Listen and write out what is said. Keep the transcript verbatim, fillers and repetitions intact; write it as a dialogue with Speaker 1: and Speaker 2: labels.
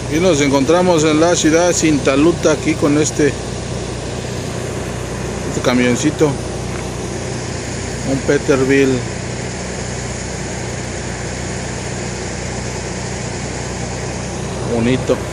Speaker 1: Y nos encontramos en la ciudad de Cintaluta, aquí con este, este camioncito, un Peterbilt. Bonito.